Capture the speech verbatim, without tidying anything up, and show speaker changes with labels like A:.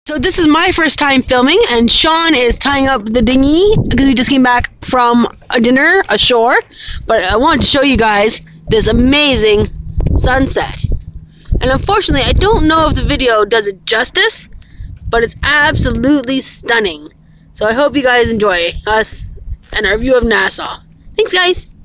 A: So this is my first time filming, and Sean is tying up the dinghy because we just came back from a dinner ashore. But I wanted to show you guys this amazing sunset. And unfortunately, I don't know if the video does it justice, but it's absolutely stunning. So I hope you guys enjoy us and our view of Nassau. Thanks, guys.